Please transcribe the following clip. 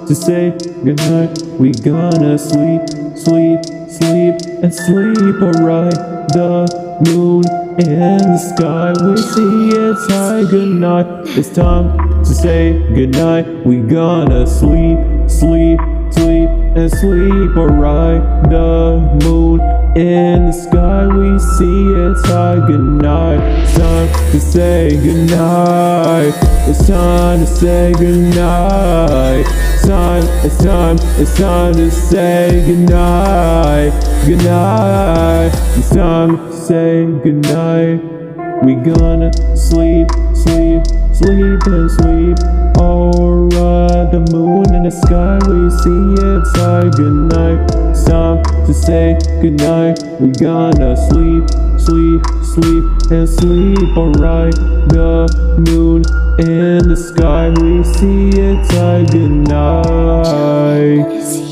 to say goodnight. We gonna sleep, sleep, sleep, and sleep alright. The moon in the sky, we see it's high. Goodnight, it's time to say goodnight. We gonna sleep, sleep, sleep, and sleep alright. The moon in the sky, we see it's high. Goodnight, it's time to say goodnight. It's time to say goodnight. It's time to say goodnight. Goodnight, it's time to say goodnight. We gonna sleep, sleep, sleep, and sleep alright. The moon in the sky, we see it's high. Goodnight, it's time to say goodnight. We gonna sleep, sleep, sleep, and sleep alright. The moon in the sky, we see it's high. Goodnight.